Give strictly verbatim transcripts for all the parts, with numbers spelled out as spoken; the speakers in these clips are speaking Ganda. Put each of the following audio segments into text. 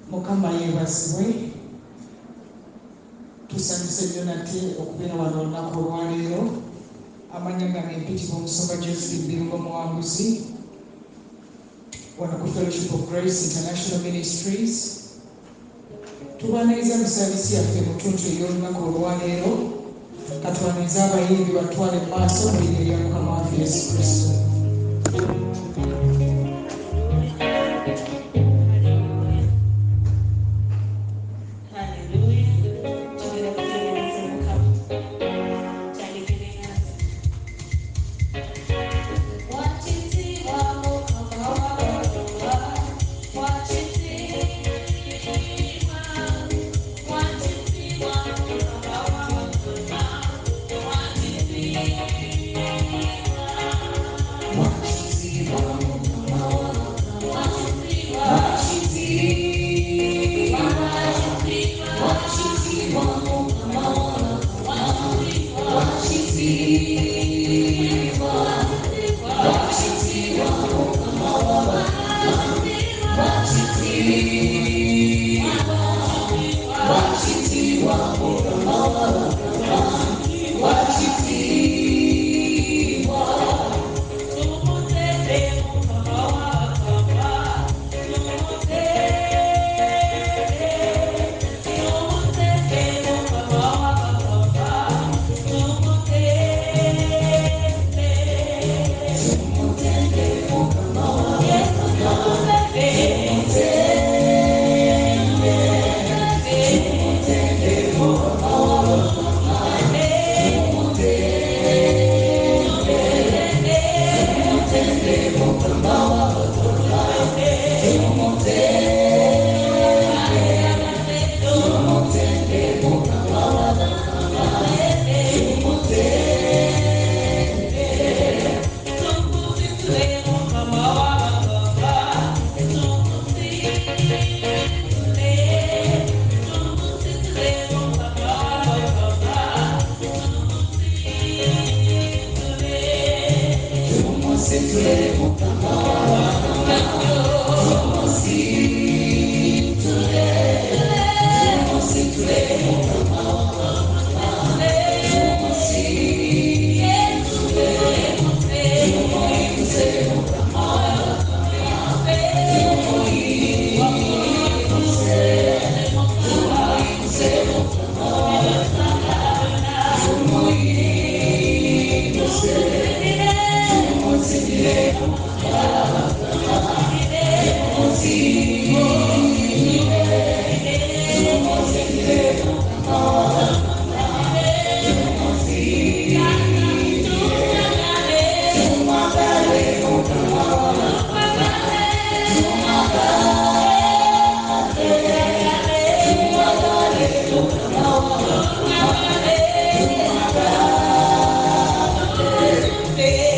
Mukama yebazibwe tusanyuse nnyo nate okubeera wano olunaku olwaleero. Amanya gange mpitibwa Omusumba Joseph Birungo Muwanguzi wano ku Fellowship of Grace International Ministries. Tubaniriza mu saavisi yaffe mu ttuntu ey'olunaku olwaleero. Katubaniriza abayimbi batwale mu maaso mu linnya lya Mukama waffe Yesu Kristo.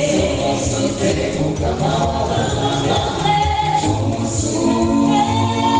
Somos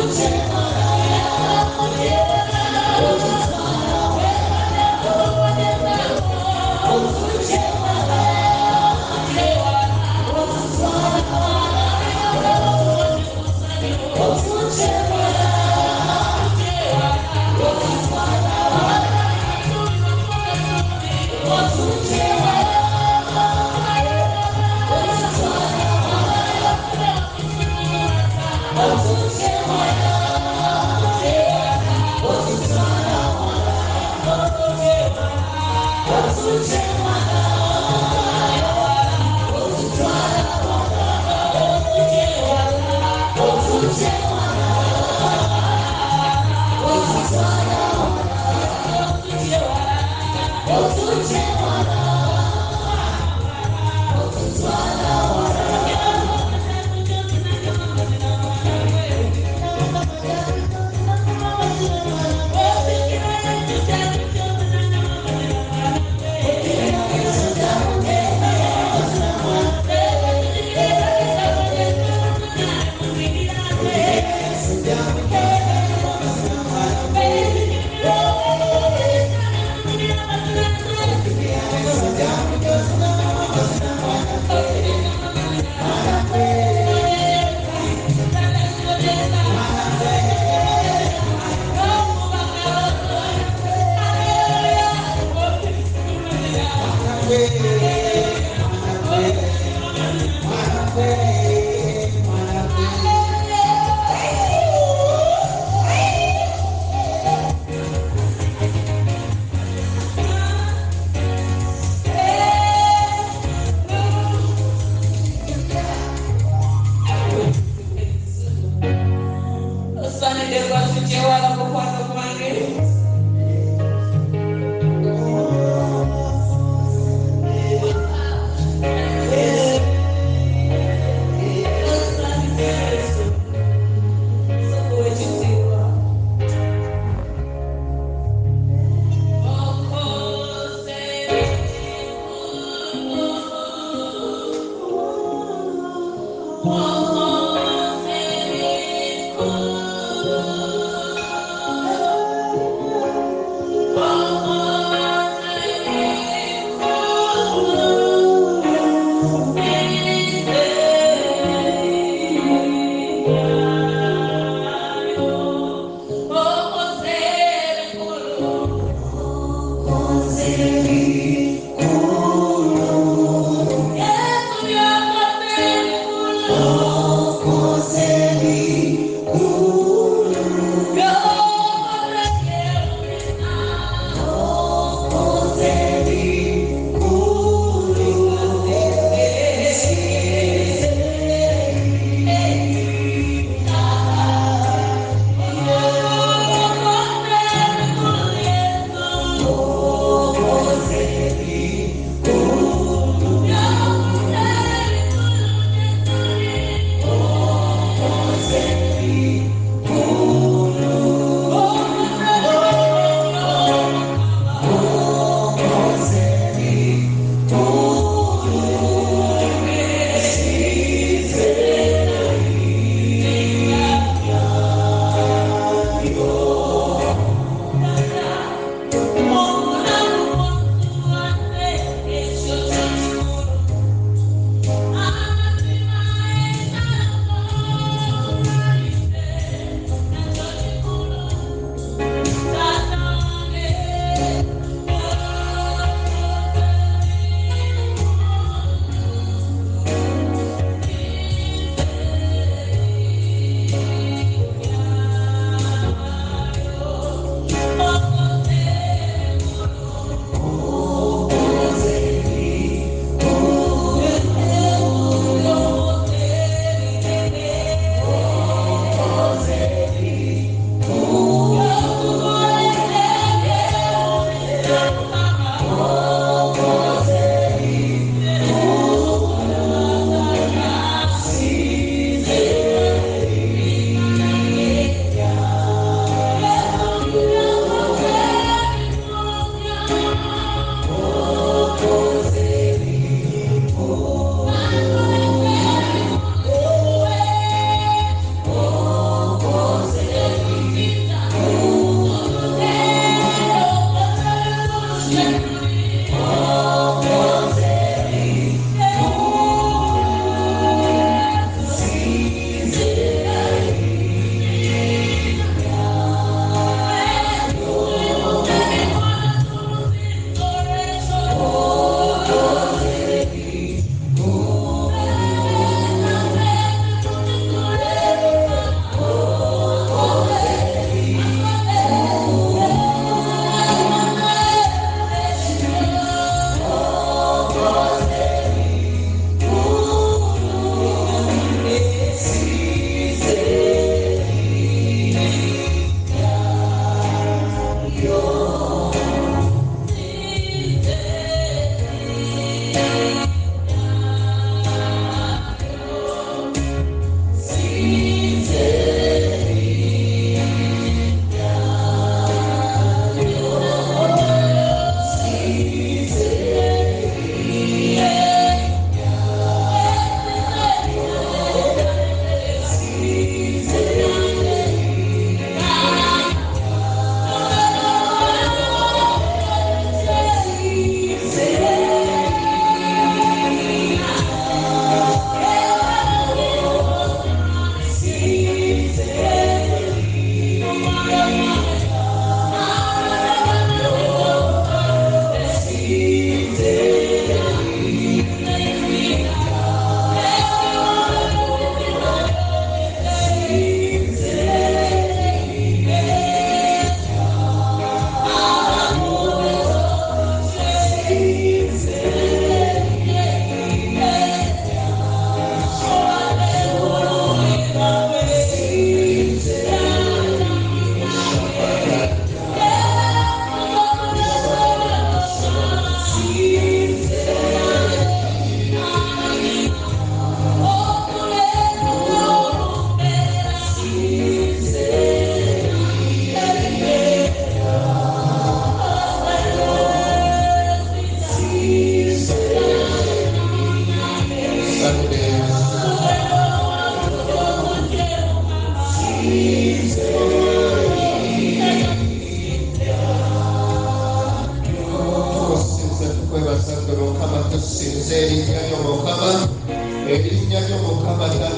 Oh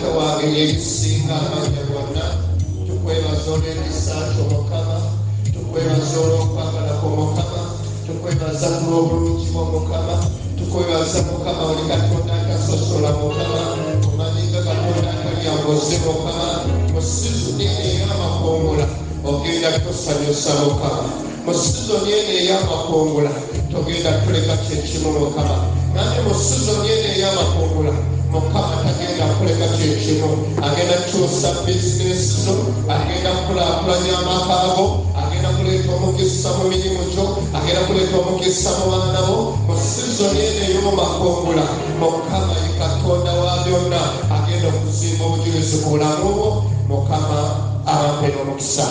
ate wange yekisinga amanya gonna tukwebaza olw'ekisa kyo Mukama tukwebaza olw'okwagala kwo Mukama tukwebaza olw'obulungi bwo Mukama tukwebaza Mukama oli Katonda atasosola Mukama omanyiga Katonda atalyangoze Mukama mu sizoni eno ey'amakungula ogenda tusanyusa Mukama mu sizoni eno ey'amakungula togenda tuleka kyekimu Mukama nange mu sizoni eno ey'amakungula Mukama tagenda kuleka kyekimu agenda kukyusa bizinesi zo agenda kukulaakulanya amaka go agenda kuleeta omukisa mu mirimu gyo agenda kuleeta omukisa mu baana bo mu sizoni eno ey'omumakungula Mukama ye Katonda wa byonna agenda okuzimba obujulizi ku bulamu bwo Mukama abampe n'omukisa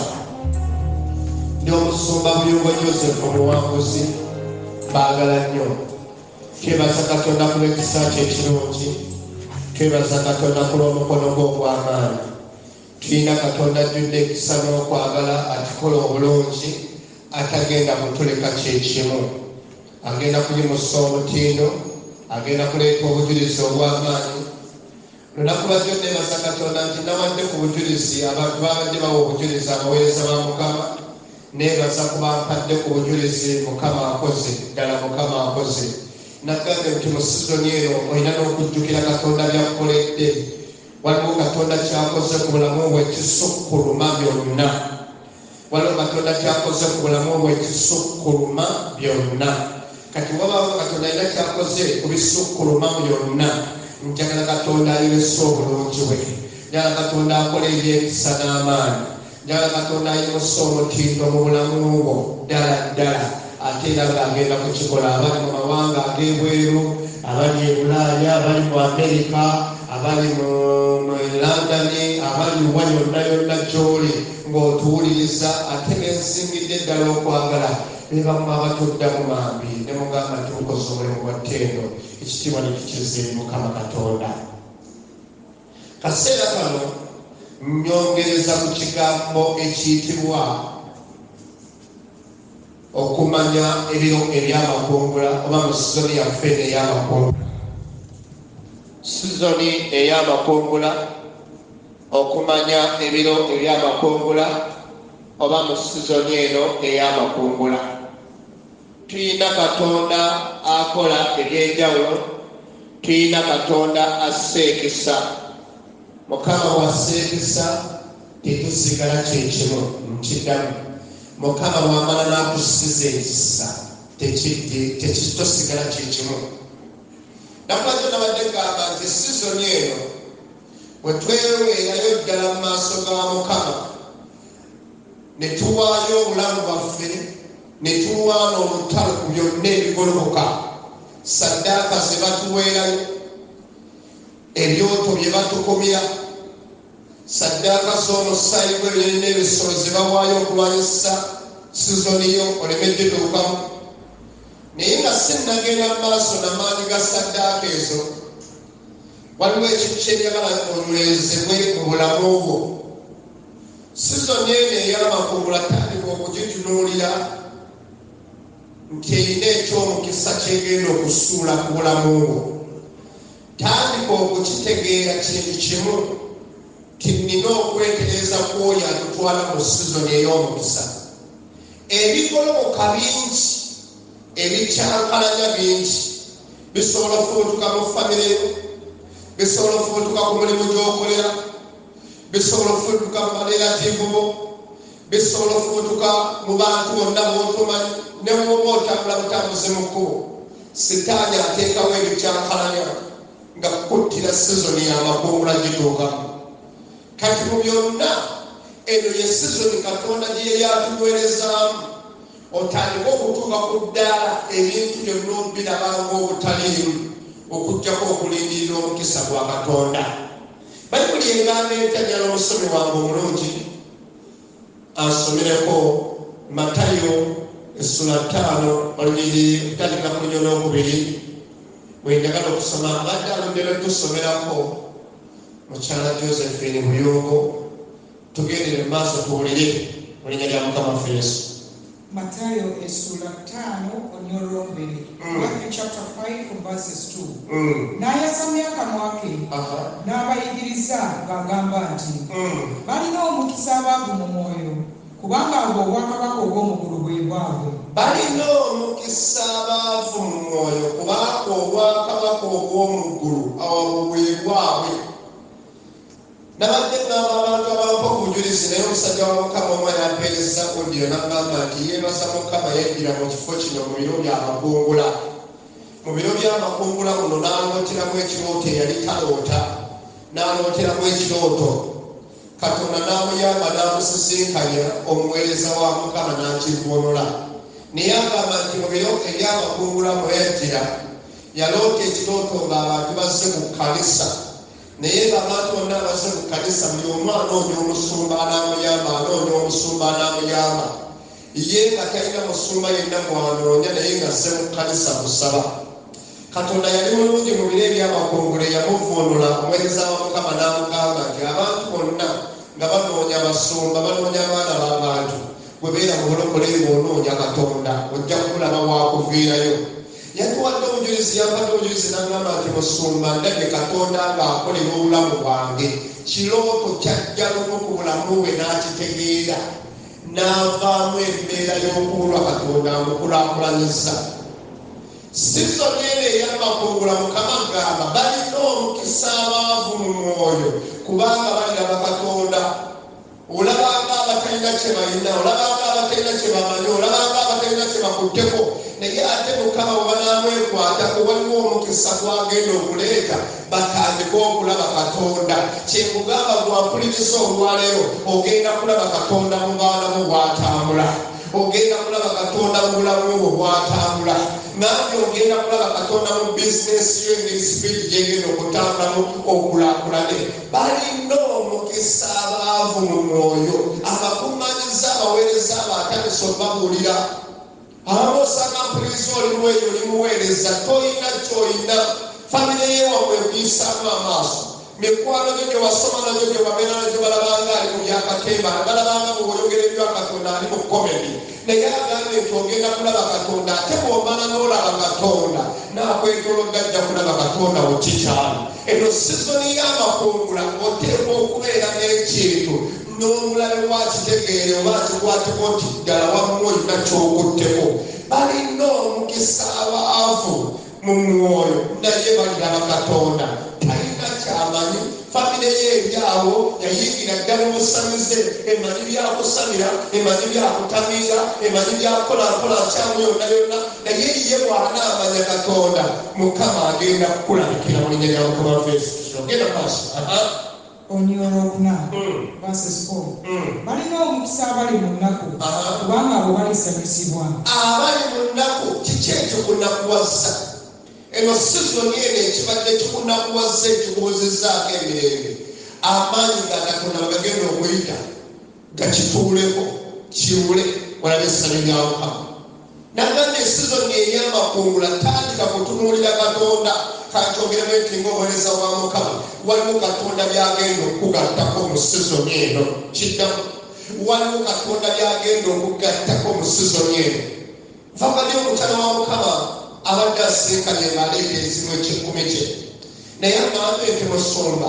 ndi omusumba Buyungo Joseph omuwanguzi baagala nnyo twebaza Katonda ku lw'ekisa kye ekirungi twebaza Katonda ku lw'omukono gwe ogw'amaanyi tulina Katonda ajjudde ekisa n'okwagala atukola obulungi atagenda kutuleka kyekimu agenda kuyimusa omutindo agenda kuleeta obujulizi obw'amaanyi lunaku lwajjo neebaza Katonda nti nawadde ku bujulizi abantu babadde bawa obujulizi abaweereza ba Mukama neebaza kubampadde ku bujulizi Mukama akoze ddala Mukama akoze nagambe nti mu sizoni eno olina n'okujjukira Katonda by'akukoledde waliwo Katonda kyakoze ku bulamu bwe ekisukkuluma byonna waliwo Katonda kyakoze ku bulamu bwe ekisukkuluma byonna kati wabaawo Katonda alina kyakoze ku bisukkuluma byonna njagala Katonda ayolesa obulungi bwe njagala Katonda akola ebyekisa n'amaanyi njagala Katonda ayimusa omutindo mu bulamu bwo ddala ddala ate era ng'agenda kukikola abali mu mawanga ag'ebweru abali e Bulaaya abali mu Amerika abali mu London abali wa yonna yonna gy'oli ng'otuwuliriza ate ng'ensingidde ddala okwagala ne bamma batuddamu mambi ne mugamba nti mukoze omulimu gwa ttendo ekitiibwa ne tukize Mukama Katonda kaseera kano nyongereza ku kigambo ekiyitibwa okumanya ebiro eby'amakungula oba mu sizoni yaffe ey'amakungula sizoni ey'amakungula okumanya ebiro eby'amakungula oba mu sizoni eno ey'amakungula tuyina Katonda akola eby'enjawulo tuyina Katonda aseekisa Mukama waseekisa tetusigala kyekimu nkiddamu Mukama wamala n'akusiza ekisa tekitosigala kyekimu nakulwakyo nabadde gamba nti sizoni eno bwe tweweerayo ddala mu maaso ga Mukama ne tuwaayo obulamu bwaffe ne tuwaana olutalo ku byonna ebigoloboka saddaaka ze batuweerayo ebyoto bye batukumira saddaaka z'omusaayi gw'ebireri n'ebisolo ze bawaayo okulwanyisa sizoni yo olemedde tuukamu naye nga sinnagenda mu maaso n'amaanyi ga saddaaka ezo waliwo ekintu kyebyagala onywezebwe mu bulamu bwo sizoni eno ey'amakungula tandika okugitunuulira nti erina ekyomukisa kyegenda okusuula ku bulamu bwo tandika okukitegeera kintu kimu ti nnina okwetereeza kw'oyo atutwala mu sizoni ey'omukisa ebigoloboka bingi ebikyankalanya bingi bisobola okufubutuka mu famire yo bisobola okufubutuka ku mulimu gy'okolera bisobola okufubutuka mu balelativu bo bisobola okufubutuka mu bantu bonna b'otumanyi ne bw'oba otambula butambuzi mu kkubo sitaani ateekawo ebikyankalanya nga kukuttira sizoni y'amakungula gituukamu kati mu byonna eno ye sizoni Katonda gye yali atuweerezaamu otandika okutuuka ku ddaala ebintu byonna obirabanga obutaliimu okuggyako okulindirira omukisa gwa Katonda bayibuli engamba etajjala omusomi wange omulungi asomereko Matayo essula ttaano oluliri okutandika ku lunya olwokubiri bwenjagala okusoma abadde alondera tusomerako mukyala Josephine Buyungo tugendere mu maaso tuwulire mu linnya lya Mukama waffe Yesu Matayo essula ttaano onyolwombere. Matthew chapter five from verses two. N'ayasamya akamwa ke n'abayigiriza ng'agamba nti balina omukisa abaavu mu mwoyo kubanga obwo obwakabaka obw'omu ggulu bwe bwabwe. Balina omukisa abaavu mu mwoyo kubanga obwakabaka obw'omu ggulu obwo bwe bwabwe. Nabadde ngamba abantu abampa obujulizi naye omusajja wa Mukama omu yampeereza odiyo n'agamba nti yeebaza Mukama yeddira mu kifo kino mu biro by'amakungula. Mu biro by'amakungula muno n'alooteramu ekirooto eyali taloota, n'alooteramu ekirooto. Katonda n'amuyamba n'amusisinkanya omuweereza wa Mukama n'akivvuunula. Naye agamba nti mu biro eby'amakungula mwe yaddira yaloota ekirooto ng'abantu bazze mu kkanisa. Naye ng'abantu bonna abazze mu kkanisa buli omu anoonya omusumba anaamuyamba, anoonya omusumba anaamuyamba. Ye nga talina musumba yenna gw'anoonya naye ng'azze mu kkanisa kusaba. Katonda yali mulungi mu biro eby'amakungula yamuvvuunula. Omuweereza wa Mukama n'amugamba nti abantu bonna nga banoonya basumba, banoonya abaana b'abantu, bwe beera mu bulokole bw'onoonya Katonda ojja kulaba waakuviirayo. Yatuwadde obujulizi, yampadde obujulizi n'agamba nti musumba ndabye Katonda ng'akolera obulamu bwange. Kirooto kyajja lumu ku bulamu bwe n'akitegeera n'avaamu embeera y'okubulwa Katonda amukulaakulanyiza. Sizoni eno ey'amakungula Mukama agamba balina omukisa abaavu mu mwoyo kubanga baliraba Katonda. Olabanga abatalina kye balina, olabanga abatalina kye bamanyi, olabanga abatalina kye bakutteko, naye ate Mukama bwe banaamwekwatako waliwo omukisa gwagenda okuleeta batandike okulaba Katonda. Kyekugamba gwampuliriza olwaleero ogenda kulaba Katonda mu baana bo bw'atambula, ogenda kulaba Katonda mu bulamu bwo bw'atambula, nange ogenda kulaba Katonda mu bizinesi yo engeri sipiidi gyegenda okutambulamu okulaakulane. Balina omukisa abaavu mu mwoyo, abakumanyiza abaweereza abatandise obabuulira. Abamu osanga mpuliriza oli mweyo oli muweereza toyina kyoyina, famire yeewamwe ekuyisaamu amaaso, mikwano gyo gye wasoma nagyo gye wabeera nagyo balabanga ali mu byakatemba, balabanga mu bweyogera ebya Katonda ali mu komedi. Naye agambye nti ogenda kulaba Katonda ate bw'omala n'olaba Katonda n'akwetolodde ajja kulaba Katonda wekikyali. Eno sizoni y'amakungula oteekwa okubeera n'ekintu n'omulabe wakitegeere oba kikwateko nti ddala wamu olina kyokutteko. Balina omukisa abaavu mu mwoyo naye baliraba Katonda. Talina kyamanyi, famire ye eryawo yayingira ddala obusamize, emanyi byakusamira, emanyi byakutamiira, emanyi byakolankola nkyamu yonna yonna, naye ye bw'anaamanya Katonda Mukama agenda kukulabikira mu linnya lya Mukama Yesu. Genda maaso. Onyolokuna verses four. Balina omukisa abali mu nnaku kubanga abo balisanyusibwa. Abali mu nnaku kiki ekyo kunakuwaza? Eno sizoni eno ekibadde kikunakuwaza ekikubuuzizzaako emirembe. Amaanyi ga Katonda bagagenda okuyita gakituuleko kiwule walabe essanyu lya Mukama. Nagamba esizoni ey'amakungula tandika kutunuulira Katonda. Kankyogeramu enti ng'omuweereza wa Mukama waliwo Katonda byagenda okugattako mu sizoni eno. Kiddamu waliwo Katonda byagenda okugattako mu sizoni eno. Nva bali omukyala wa Mukama abadde asinkanye ng'aleeta ezimu ekyekumi kye, naye agambe nti musumba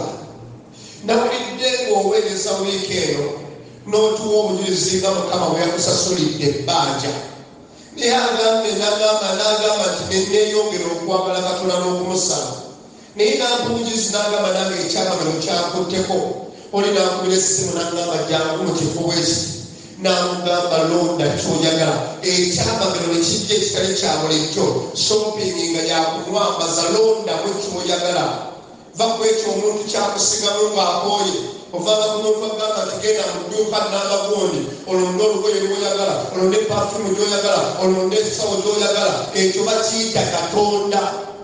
nawulidde ng'oweereza wiiki eno n'otuwa obujulizi nga Mukama bwe yakusasulidde ebbanja. Naye agambe n'agamba n'agamba nti nenneeyongera okwagala Katonda n'okumusaba. Naye nampungizi n'agamba nange ekyamagalo kyakutteko. Oli nankubira essimu n'agamba jangu mu kifo bwekiti. N'amugamba londa ky'oyagala. Ekyamagalo ne kijja ekitali kya bulijjo, shopping nga yakumwambaza londamu ky'oyagala. Va ku ekyo omuntu kyakusigamu ng'akooye. Ovanga ku muntu agamba nti genda mu dduuka n'amagundi olonde olugoye lw'oyagala, olonde pafumu gy'oyagala, olonde ekisawo gy'oyagala. Ekyo bakiyita Katonda.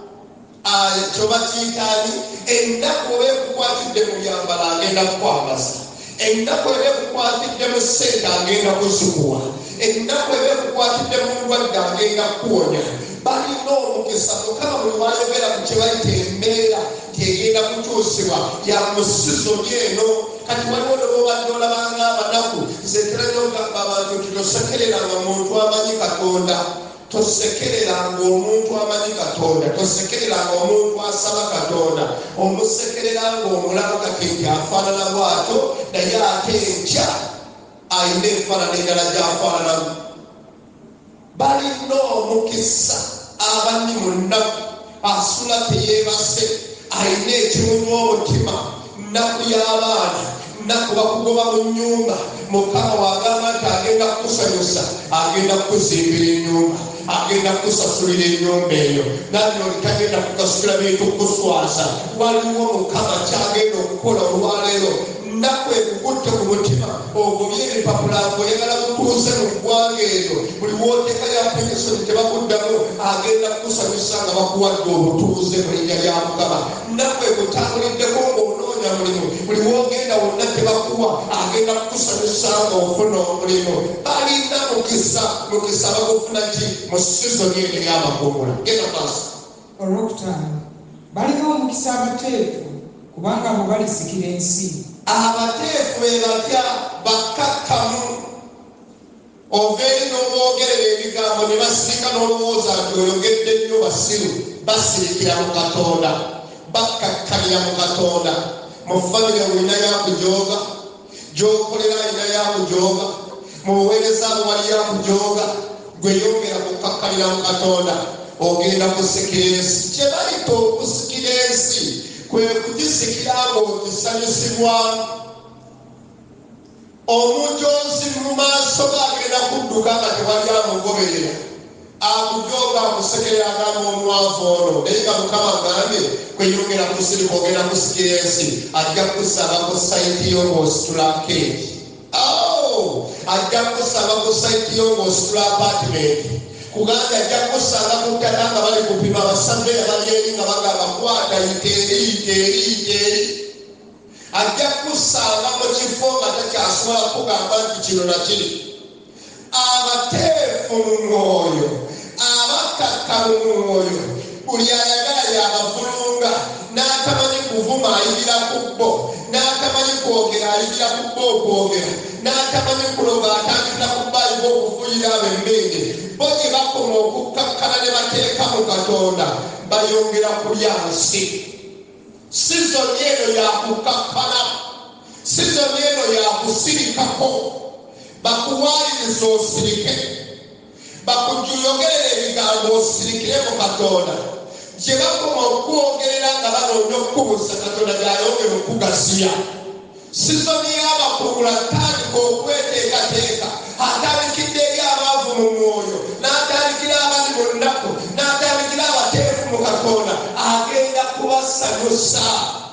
Ekyo bakiyita ani? Ennaku oba ekukwatidde mu byambala agenda kukwambaza. Ennaku eba ekukwatidde mu ssente agenda kuzikuwa. Ennaku eba ekukwatidde mu ndwadde agenda kuwonya. Balina omukisa Mukama bwe wayogera ku kye bayita embeera egenda kukyusibwa ya mu sizoni eno. kati waliwo lobobadde olabanga abanaku nzetera nnyo okugamba abantu nti tosekereranga muntu amanyi Katonda tosekereranga omuntu amanyi Katonda tosekereranga omuntu asaba Katonda omusekereranga omulaba kati nti afaanana bw'atyo naye ate enkya ayina enfaanana endala gy'afaananamu balina omukisa abanni mu nnaku asula teyeebase ayina ekimunywa omutima nnaku y'abaana nnaku bakugoba mu nnyumba Mukama wagamba nti agenda kukusanyusa agenda kukuzimbira ennyumba agenda kukusasulira ennyumba eyo nange olitagenda kukasulira bintu kukuswasa waliwo Mukama kyagenda okukola olwaleero nnaku ekukutte ku mutima ogobye ebipapula ng'oyagala butuuze mu ggwanga eryo buli wooteeka ya penyesoni tebakuddamu agenda kukusanyusa nga bakuwadde obutuuze mu linnya lya Mukama nnaku ekutambuliddeko ng'onoonya mulimu buli woogenda wonna tebakuwa agenda kukusanyusa nga ofuna omulimu balina mukisa mukisa bagufuna ki mu sizoni eno ey'amakuumula genda maaso olwokutaano balina omukisa abateefu kubanga abo balisikira ensi abateefu be batya bakkakkamu obeeri n'obwogerera ebigambo ne basirika n'olowooza nti oyogedde nnyo basiru basirikira mu Katonda bakkakkalira mu Katonda mu famire olina yakujooga gy'okolera alina yakujooga mu buweereza abo wali yakujooga gwe yongera kukkakkalira mu Katonda ogenda kusikira ensi kye bayita okusikira ensi kwe kugisikira ng'ogisanyusibwamu omujoozi mu maaso g'agenda kudduka nga tewali amugoberera akujooga amusekerera agamba omwavu ono naye nga Mukama agambye kweyongera kusirika ogenda kusikira ensi ajja kusaba ku sayiti yo ng'ositula keeki ajja kusaba ku sayiti yo ng'ositula apatimenti kuganda ajja kusanga ku ttaka nga bali kupima abasambe abali eri nga bagamba kwata iteeri iteeri iteeri ajja kusanga mu kifo nga takyasobola kugamba nti kino nakiri abateefu mu mwoyo abakkakka mu mwoyo buli ayagala yabavulunga n'atamanyi kuvuma ayibira ku bbo n'atamanyi kwogera ayibira ku bbo okwogera n'atamanyi kuloga atandikira ku bbaaliba okuvuyira abo emmenge bo gye bakoma okukkakkana ne bateeka mu Katonda bayongera kulya nsi sizoni eno yakukkakkana sizoni eno yakusirikako bakuwaliriza osirike bakujuyogerera ebigambo osirikire mu Katonda gye bakoma okwogerera nga banoonya okukubuza Katonda gyayongera okugasiya sizoni y'abakuumula tandika okweteekateeka atandikidde eri abaavu mu mwoyo n'atandikira abali mu nnaku n'atandikira abateefu mu Katonda agenda kubasanyusa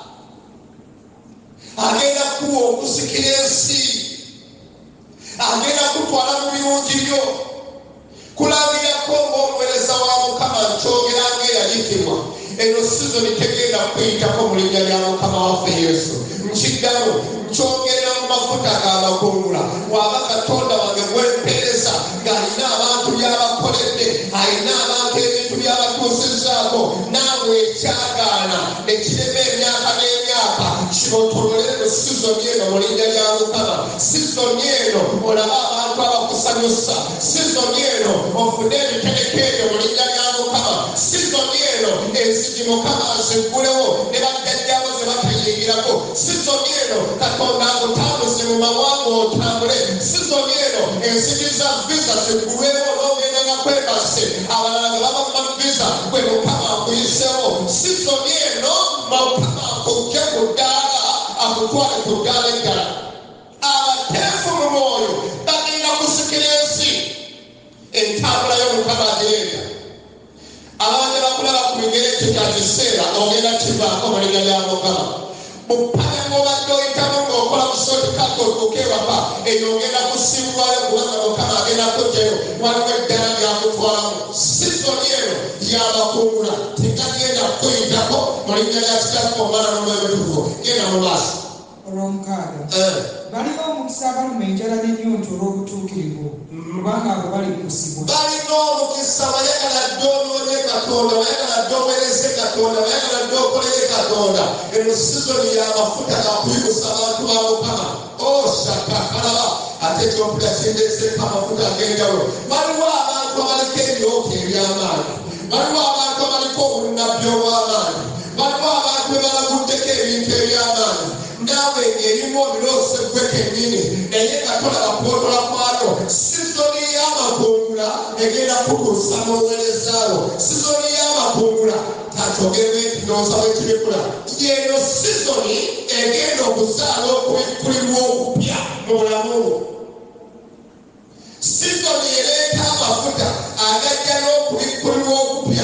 agenda kuwa okusikira ensi agenda kutwala mu birungi byo kulangirako ng'omuweereza wa Mukama nkyogera ng'eyayitibwa eno sizoni tegenda kuyitako mu linnya lya Mukama waffe Yesu nkiddamu nkyogera mu mafuta g'abakuumula waba Katonda wange gwempeereza ng'alina abantu by'abakoledde alina abantu ebintu by'abatuusizzaako naawe ekyagaana ekirema emyaka n'emyaka kibotolole no sizoni eno mu linnya lya Mukama sizoni eno olaba abantu abakusanyusa sizoni eno ofune ebitereke ebyo mu linnya lya Mukama sizoni eno enzigi Mukama aziggulewo ne bajjajjaabo ze batayingirako sizoni eno Katonda akutambuze mu mawanga otambule sizoni eno enzigi za visa ziggulwewo n'ogenda nga kwebase abalala nga baba mu visa gwe Mukama akuyisewo sizoni eno Mukama akujja ku ddaala akutwale ku ddaala eddala abateefu mu mwoyo bagenda kusikira ensi entambula y'Omukama agenda abantu bakulaba ku bigere ekyo kya kiseera ogenda kivaako mu linnya lya Mukama bupale ng'obadde oyitamu ng'okola kusootikako otuuke ewaka eyo ogenda kusiibulwayo kubanga Mukama agenda kuggyayo waliwo eddala lyakutwalamu sizoni eno y'abakuumula tegagenda kuyitako mu linnya lya Kitaffe Omwana n'Omwoyo Omutukuvu genda mu maaso olw'omukaaga Eh. balina omukisa abaluma enjala n'ennyonta olw'obutuukirivu kubanga abo bali kusibwa. balina omukisa bayagala dde onoonye Katonda, bayagala dde oweereze Katonda, bayagala dde okolere Katonda. Eno sizoni y'amafuta gakuyigusa abantu ba Mukama. Osakakalaba ate ekyokulya kindeeseeko amafuta ag'enjawulo. Waliwo abantu abaliko ebirooto eby'amaanyi, waliwo abantu abaliko obunnabbi obw'amaanyi, waliwo abantu bebalaguddeko ebintu eby'amaanyi. Naawe erimu ebirooto gwe kennyini naye nga tolaba kwotola kwayo. Sizoni y'amakungula egenda kutuusa mu buweereza bwo. Sizoni y'amakungula takyogere nti n'osaba ekibikula. Yeeno sizoni egenda okuzaala okubikkulirwa okupya mu bulamu bwo. Sizoni ereeta amafuta agajja n'okubikkulirwa okupya,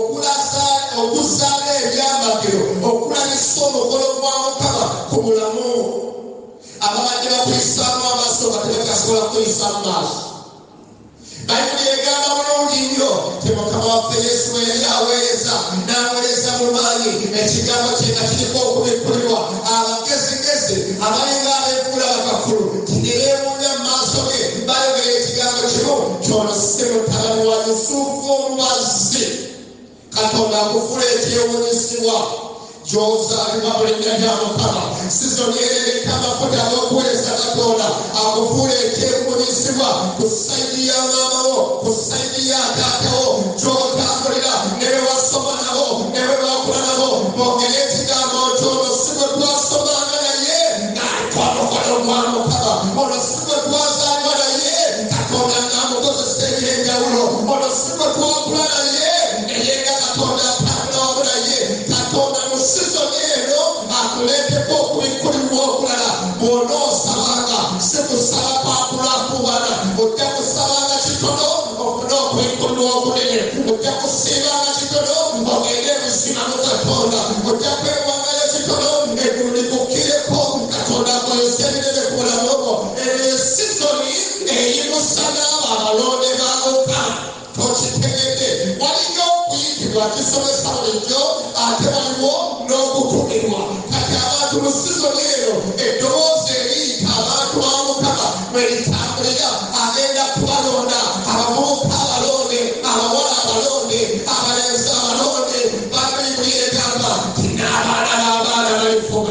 okuzaala ebyamagero, okulabisa omukolo gwa Mukama ku bulamu bwo. Ababadde bakuyisaamu amaaso nga tebakasobola kuyisa mu maaso. Bayibuli egamba bulungi nnyo nti Mukama waffe Yesu bwe yali aweereza n'aweereza mu maanyi, ekigambo kye nga kiriko okubikkulirwa. Abagezigezi abalinga abeefuula bakafulu ne beewuunya mu maaso ge bayogera ekigambo kimu ky'ono si mutabani wa Yusufu omubazzi. Katonda akufuula ekyewuunyisibwa gy'ozaalibwa mu linnya lya Mukama. Sizoni erereka amafuta ag'okuweereza Katonda akufuula ekyewuunyisibwa ku sayidi ya maama wo, ku sayidi ya taata wo, gy'otambulira ne be wasoma nabo ne be bakula nabo. Bongere ekigambo ky'ono si bwe twasomanga naye n'alika omukolo gwa Mukama. Ono si bwe twazaalibwa naye Katonda n'amukozesa eby'enjawulo. Ono si bwe twakula naye naye nga Katonda atambula wamu naye. Katonda mu sizoni eno akuleeteko okubikkulirwa okulala. Bw'onoosabanga si kusaba kwakulakubana, ojja kusabanga kitono ofune okubikkulirwa okunene. Ojja kusiibanga kitono ogende ebuzima mu Katonda. Ojja kwewangayo kitono eggulu likukkireko. Katonda akozesa ebinene ku bulamu bwo. Eyo sizoni eyimusa n'abo abalonde ba Mukama. Tokitegedde waliyo okuyitibwa kisomesa bulijjo ate waliwo n'okutumirwa. Kati abantu mu sizoni eno eddoboozi eriyita abantu ba Mukama bwe litambulira agenda kubalonda. Abavubuka abalonde, abawala abalonde, abalenzi abalonde. Bayibuli egamba nti n'abaana b'abaana balifuga.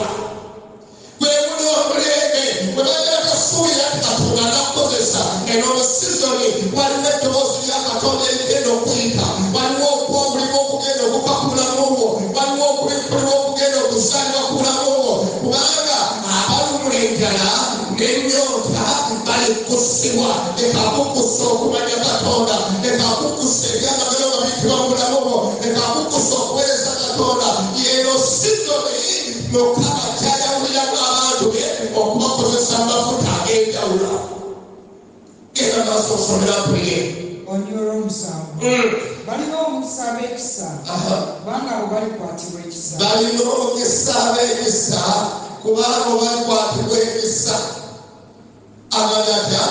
Gwe muli omulembe bwe bagenda tasuubira nti Katonda anakukozesa. Eno mu sizoni waliwo eddoboozi lya Katonda erigenda okuyita. Waliwo okwobulibwa okugenda okuva ku bulamu bwo. Waliwo okubikkulirwa okugenda okuzaalibwa ku bulamu bwo. Kubanga abalumula enjala n'ennyonta bali kukusibwa. Leka akukusa okumanya Katonda. Leka akukusa ebyamagero nga biyitibwa mu bulamu bwo. Leka akukusa okuweereza Katonda. Yeeno sizoni Mukama ky'ayawuliramu abantu be okubakozesa amafuta ag'enjawulo. Genda maaso osomera kuye. Onyolo olw'omusanvu balina omukisa ab'ekisa kubanga abo balikwatibwa ekisa. Balina omukisa ab'ekisa kubanga abo balikwatibwa ekisa. Agalata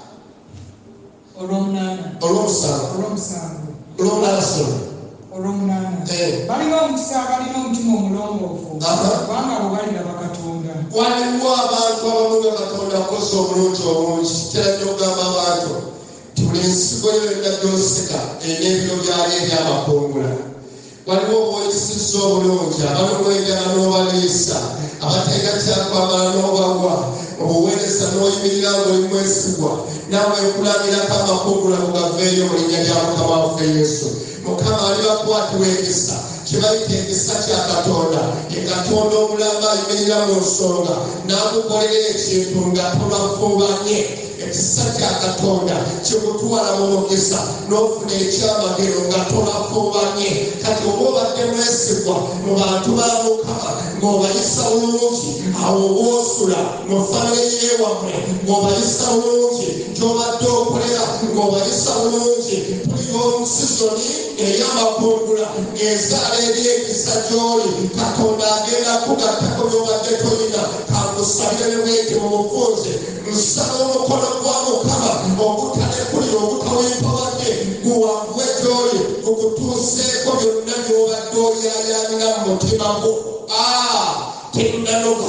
olw'omunaana olw'omusanvu olw'omusanvu olw'omunaana soma olw'omunaana balina omukisa abalina omutima omulongoofu kubanga abo baliraba Katonda. Waliwo abantu abamu nga Katonda akoze obulungi obungi. Kitera nnyo okugamba abantu nti buli nsigo yonna gy'osika erina ebiro byayo ebyamakungula. Waliwo obwekisizza obulungi abalumwa enjala n'obaliisa, abatalina kyakwambala n'obawa, obuweereza n'oyimirira ng'oli mwesigwa. Naawe nkulabirako amakungula mugaveeyo mu linnya lya Mukama waffe Yesu. Mukama alibakwatibwa ekisa kibayita ekisa kya Katonda. Ye Katonda omulamba ayimirira mu nsonga n'akukolera ekintu nga tobafuubanye. Ekisa kya Katonda kikutwala mu mukisa n'ofuna ekyamagero nga tobafuubanye. Kati oba obadde mwesigwa mu bantu ba Mukama ng'obayisa bulungi, awo obwosula mu famire y'ewammwe ng'obayisa bulungi, gy'obadde okolera ng'obayisa bulungi. Tuliyo mu sizoni ey'amakungula ng'ezaala eri ekisa gy'oli. Katonda agenda kugattako by'obadde toyina. Kamusabire bweti mu bufunze nsaba omukono gwa Mukama ogutalekulira ogutawempabadde guwanguwe gy'oli gukutuuseeko byonna by'obadde oyaayaanira mu mutima gwo. Tenda n'okusaala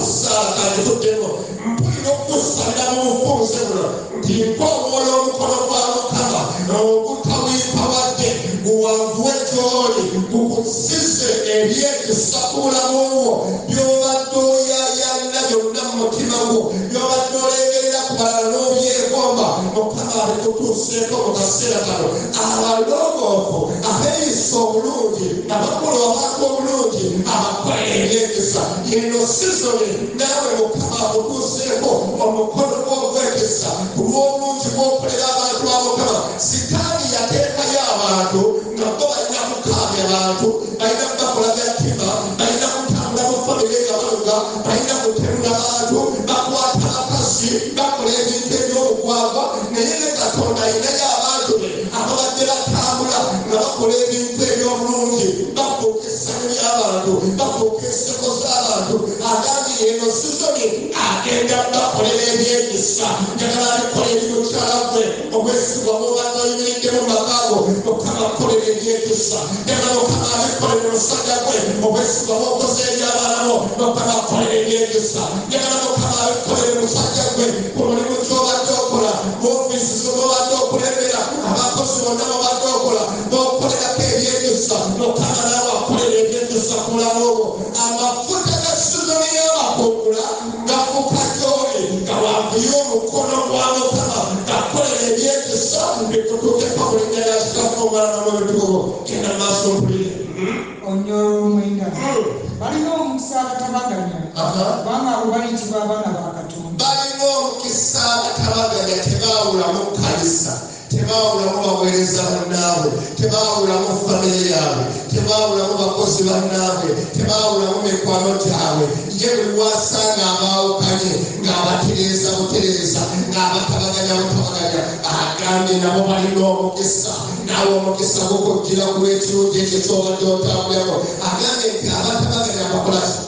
akakikuddemu mpulira okusalira mu bufunze buno nti nk'omwoyo omukono gwa Mukama ogutawimpawadde guwanvuwe gy'oli gukusize ebyekisa ku bulamu bwo by'obadde oyaayaanira byonna mu mutima gwo by'obadde olengerera ku balala n'obyegomba Mukama abikutuuseeko mu kaseera kano abalongoofu abeeyisa obulungi abakola abantu obulungi abakola ebyekisa eno sizoni naawe Mukama akutuuseeko omukono gw'ogwekisa ku lw'obulungi bw'okolera abantu ba Mukama. Sitaani yateekayo abantu nga bo balina kukaabya abantu balina kubakola byattima balina kutambula mu famire nga baluga balina kuterula abantu bakwata abakazi bakola ebintu eby'obugwagwa naye ne Katonda ayinayo abantu be ababadde batambula nga bakola ebintu eby'obulungi bafuuka essanyu ly'abantu bafuuka enseko z'abantu agambye eno sizoni agenda bakolera ebyekisa njagala abikola ebimukyala gwe obwesigwa bwobanga oyimiridde mu makaago Mukama akolera ebyekisa njagala Mukama abikolera omusajja gwe obwesigwa bwokoze eby'abaana bo Mukama akolera ebyekisa njagala Mukama abikolera omusajja gwe ku mulimu gy'obadde okola mu ofiisi z'obadde okulembera abakozi bonna bobadde okola b'okolerako ebyekisa Mukama naawe akolera ebyekisa ku bulamu bwo. Amafuta ga sizoni y'abakungula gafuuka gy'oli nga wanvuyo omukono gwa Mukama gakolera ebyekisa bikutuukeko mu linnya lya Kitaffe Omwana n'Omwoyo genda maaso mpulire onyolo omwenda balina omukisa abatabaganya kubanga abo bayitibwa abaana ba Katonda. Balina omukisa abatabaganya tebaawulamu kkanisa tebaawulamu baweereza bannaabwe tebaawulamu famire yaabwe tebaawulamu bakozi bannaabwe tebaawulamu mikwano gyabwe ye buli wasanga abaawukanye ng'abatereeza butereeza ng'abatabaganya butabaganya agambye nabo balina omukisa naawe omukisa gukujjira ku lw'ekirungi ekyo ky'obadde otambulako agambye nti abatabaganya bakola ki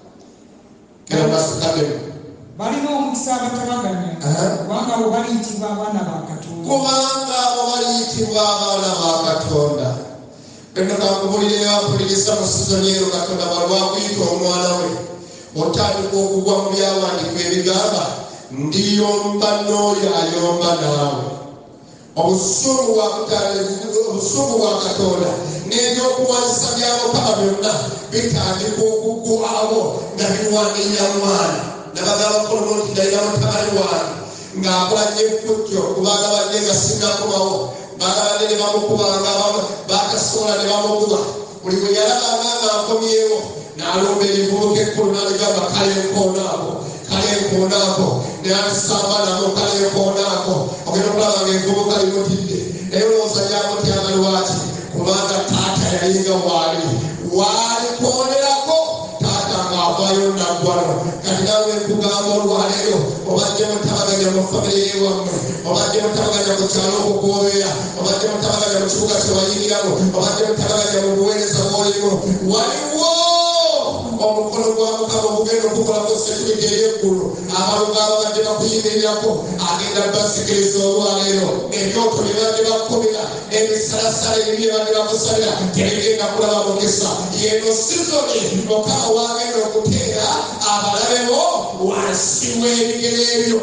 kera masukagemu balina omukisa abatabaganya kubanga abo baliyitibwa abaana ba Katonda. Kubanga abo baliyitibwa abaana ba Katonda. Bino kakubulire bapuliriza mu sizoni ero Katonda balwakuyita omwana we otandika okugwa mu byawandiikibwa ebigamba ndiyomba n'oyo ayomba naawe. Obusungu obusungu bwa Katonda n'ebyokuwanisa bya Mukama byonna bitandika okuggwawo nga biwanirira mwana nabagamba kono nti ndayira mutabani wange ng'akola nnyo effujjo kubanga badde nga sinnakubawo bagabadde ne bamukubanga bakasobola ne bamukuba buli bwe yalabanga ng'akomyewo n'alumba ebivubuka ekkulu n'aligamba kale nkoonaako kale nkoonaako n'atisamba namo kale nkoonaako ogenda okulaba ng'envubuka limutidde naye olowooza lyamutyaga lwaki kubanga taata yalinga waali waalikoonerako ng'avaayo naggwano kati nawe nkugamba olwaleero obadde mutabaganya mu famire yewammwe obadde mutabaganya ku kyalo okwo kw'obeera obadde mutabaganya mu kibuga kye wayingiramu obadde mutabaganya mu buweereza bw'olimu waliwo omukono gwa Mukama ogugenda okukolako sekiriti ey'eggulu abaluga ababadde bakuyimirirako agenda basikiriza olwaleero ebyoto bye badde bakubira ebisalasala ebibi bye badde bakusalira tebigenda kulaba mukisa yeno sizoni Mukama wagenda okuteera abalabe bo wansi w'ebigere ebyo.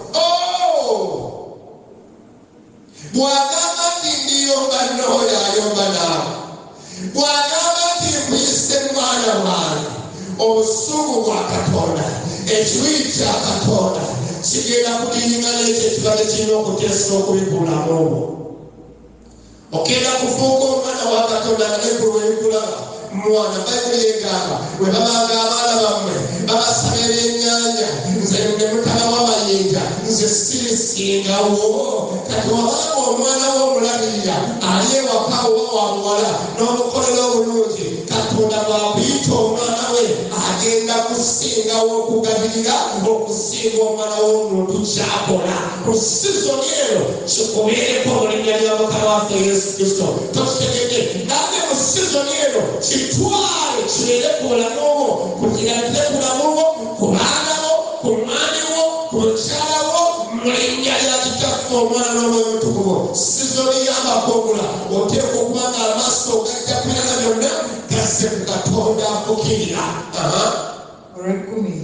Bw'agamba nti ndiyomba n'oyo ayomba naawe bw'agamba nti nkuyise mwana wange obusungu bwa Katonda ekiruyi kya Katonda kigenda kudinyinga n'ekyo ekibadde kirina okuteesa okubikulamu ogenda kufuuka omwana wa Katonda nga neggulu ebikulaba mwana bayibuli egamba bwe babanga abaana bammwe babasaba ebyennyanja nze ne mutala w'amayinja nze sirisingawo kati wabanga omwana w'omulabirira ali ewaka oba wamuwala n'omukolera obulungi Katonda bw'akuyita omwana we agenda kusingawo okugabirira okusinga omwana w'omuntu kyakola ku sizoni ero kikubeereko mu linnya lya Mukama waffe Yesu Kristo tokitegedde nange mu sizoni ero kitwale kibeere ku bulamu bwo kukirabire ku bulamu bwo ku baana bo ku mwami wo ku mukyala wo mu linnya lya Kitaffe Omwana n'Omwoyo Omutukuvu. Sizoni y'amakungula oteekwa okuba nga amaaso gajja kwirana byonna gazze ku Katonda afukirira. olw'ekkumi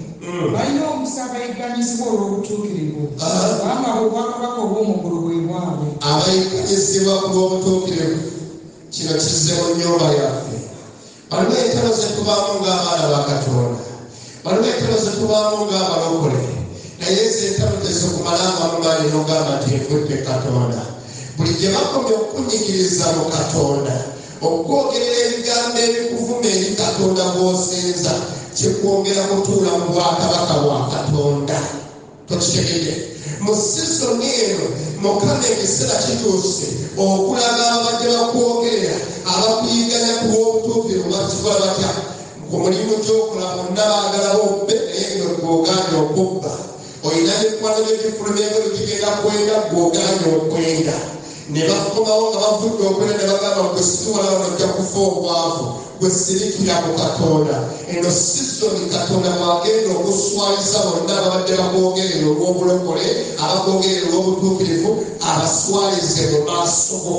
balina omusa abayigganyizibwa olw'obutuukirivu kubanga obwakabaka obw'omugulu bwe bwabwe. Abayigganyizibwa ku lw'obutuukirivu kino kizze mu nnyumba yaffe. Waliwo entalo ze tubaamu ng'abaana ba Katonda, waliwo entalo ze tubaamu ng'abalokole, naye ezo entalo tezikumalamu amaanyi n'ogamba nti nvudde Katonda. Buli gye bakomye okukunyigiriza mu Katonda, okwogerera ebigambo ebikuvuma eri Katonda bw'osinza, kikwongera kutuula mu bwakabaka bwa Katonda. Tokitegedde? Mu sizoni eno Mukama ekiseera kituuse okulaga abadde bakwogerera abakuyigganya ku lw'obutuukirivu bakikola batya ku mulimu gy'okola bonna baagalawo obbe naye nga gw'ogaanye okubba. Olina mikwano gy'ekifulumyengo bikigenda kwenda gw'ogaanye okwenda. Ne bakomawo nga bavudde okwenda ne bagamba gwe situwala wano ojja kufa obwavu, gwe sirikira ku Katonda. Eno sizoni Katonda bw'agenda okuswaliza bonna ababadde bakwogerera olw'obulokole, abakwogerera olw'obutuukirivu, abaswalize mu maaso go.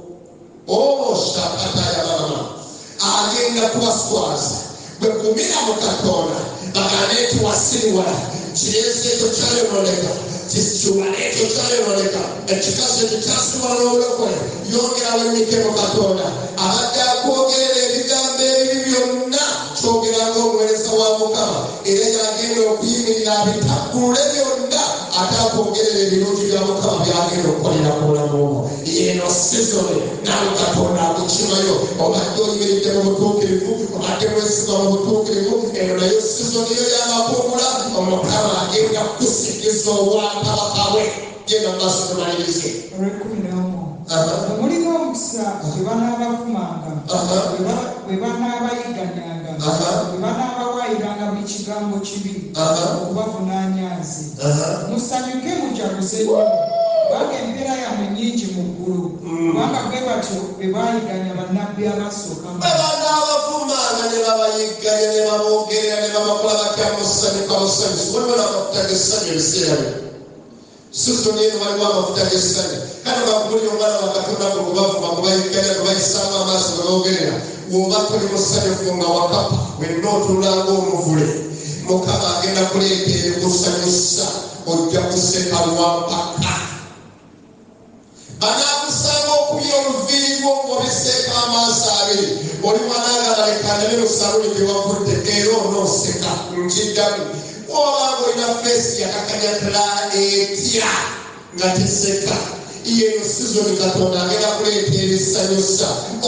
Oh, shakataya mama. Agenda kubaswaza. Bwe kumira mu Katonda, bagane nti wasiriwala, kireese ekyo kyayononeka, kikiwala ekyo kyayononeka, ekikazi ekyo kyasiwala n'obulokole, yongera wennike mu Katonda. Abadde akwogerera ebigambo ebibi byonna kyogeranga omuweereza wa Mukama, era yagenda okuyimirira abitaggulule byonna ate akwogerera ebirungi bya Mukama byagenda okukolera ku bulamu bwo. Yeno sizoni nawe Katonda akukimayo, obadde oyimiridde mu butuukirivu, obadde mwesigwa mu butuukirivu, eno nayo sizoni yo y'amakuumula, Omukama agenda kukusigiza obwakabaka bwe. Genda mu maaso tumalirize. olw'ekkumi n'omu mulina omukisa bwe banaabavumanga, bwe banaabayigganyanga, bwe banaabawaayiranga buli kigambo kibi okubavunaanyazi. Musanyuke mujaguze nnyo kubanga embeera yammwe nnyingi mu ggulu, kubanga bwe batyo bwe baayigganya bannabbi abasooka. Bwe banaabavumanga ne babayigganya ne baboogerera ne babakola batya musanyuka busanyusi. Waliwo n'amafuta g'essanyu ebiseera bino. Sizoni eno waliwo amafuta g'essanyu. Kale bakubulira omwana wa Katonda ngo kubavuma, kubayigganya, kubayisaamu amaaso ne boogera. Bw'oba toli musanyufu nga wakapa, wenna otuula ng'omuvule. Mukama agenda kuleeta ebikusanyusa, ojja kuseka lwampaka. Banaakusanga okubya oluviiri lwo ng'obiseeka amaaso abiri. Oli mwanagala leka ndabe mu saluni gye wavudde era onooseka nkiddamu. Bw'obanga olina feesi yakakanyatala etya nga teseka, yeno sizoni Katonda agenda kuleeta ebisanyusa,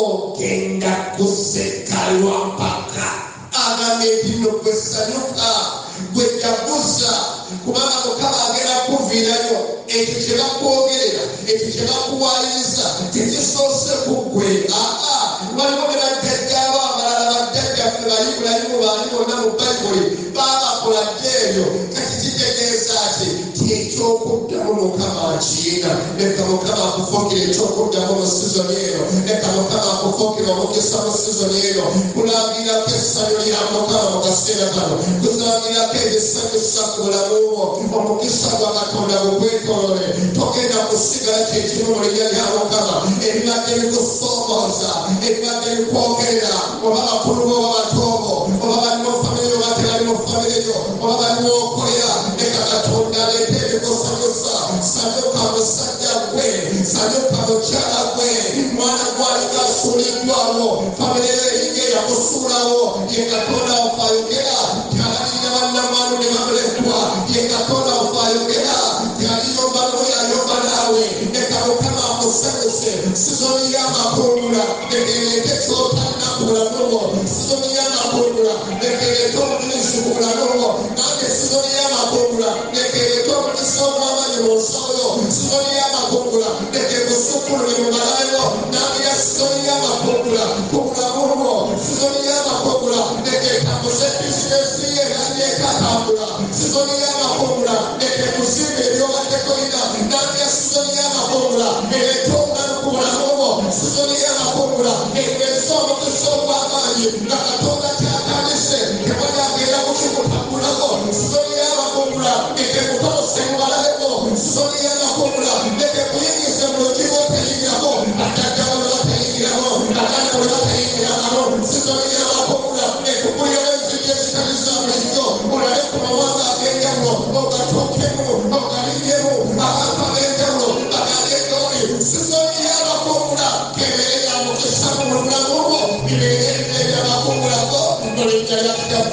ogenda kuseka lwampaka. Agambye nti nno gwe sanyuka, gwe jaguza, kubanga Mukama agenda kuviirayo. Ekyo kye bakwogerera, ekyo kye bakuwaayiriza tekisoose ku ggwe. Aa, waliwo ne bajjajjaabo abalala, bajjajjaffe bali Ibulayimu baali bonna mu Bayibuli baabakola dde ebyo. Kati kitegeeza ki? Ti ekyokuddamu Mukama akiyina. Leka Mukama akufuukira ekyokuddamu mu sizoni eno. Leka Mukama akufuukira omukisa mu sizoni eno. Kulangirako essanyu lya Mukama mu kaseera kano, kulangirako ebisanyusa ku bulamu bwo. Omukisa gwa Katonda gugwetoolole. Togenda kusigala kyekimu mu linnya lya Mukama. Ebibadde bikusoomooza, ebibadde bikwogerera, oba bakulu bo oba bato bo, oba bali mu famire oba tebali mu famire yo, oba bali mu okolera, leka Katonda aleete ebikusanyusa. Sanyuka musajja gwe, sanyuka mukyala gwe, mwana gw'alinga asuuliddwawo, famire yo eringa eyakusuulawo. Ye Katonda ofayogera, tyalina bannamwandu ne bamuleddwa. Ye Katonda ofayogera, tyaliyomba n'oyo ayomba naawe. Leka Mukama akusanyuse. Sizoni y'amakuumula, leka ereete ky'otalina ku bulamu bwo. Sizoni y'amakuumula, leka ereete obulungi ku bulamu bwo. Nange sizoni y'amakuumula, leka ereete obulungi obw'amaanyi mu nsawo yo. Sizoni y'amakuumula, leka ekusukkulule mu malayo. Nange sizoni y'amakuumula ku bulamu bwo. Sizoni y'amakuumula, leka etambuze bizinesi ye nange ekatambula. Sizoni y'amakuumula, leka ekuzimba ebyobadde kolina. Nange sizoni y'amakuumula, ereete obulamu ku bulamu bwo. Sizoni y'amakuumula, ekwesa omukisa ogw'amaanyi nga Katonda kyatandise tewali agenda kukikutambulako. Sizoni y'amakuumula, leka ekutolose mu balabe bo. Sizoni y'amakuumula, leka ekuyingize mu lukiiko otayingirako, bajjajja bwe batayingiramo, baganda bwe batayingiramo. Sizoni y'amakuumula, ekugulirawo enzigi ezitali za bulijjo, olabe ku mawanga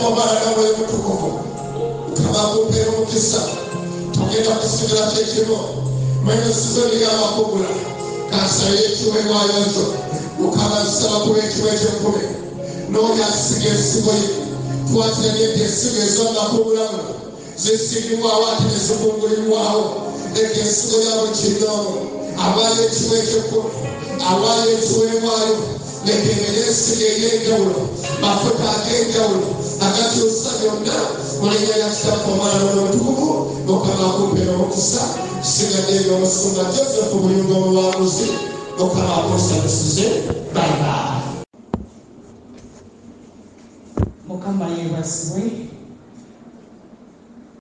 omwana namwoyo mutukuvu mukama akumpera omukisa tugenda kusigala kyekino mwene sizoni y'amakugula kansala y'ekiweebwayo nzo mukama nsaba kuba ekiwa ekyenkumi n'oyo asiga ensigo ye twatira n'ente ensigo ez'amakugulamu zisigibwawo ate ne zikungulibwawo leka ensigo yabo kino awaayo ekiwa ekyekumi awaayo ekiweebwayo leka emere ensigo ey'enjawulo mafuta ag'enjawulo agakyusa byonna mu linnya lya kitaffe omwana n'omutukuvu mukama akumpera omukisa sigadde eby'omusunga josefu buyunga omuwanguzi mukama akusabisize bayibayi Mukama yeebazibwe.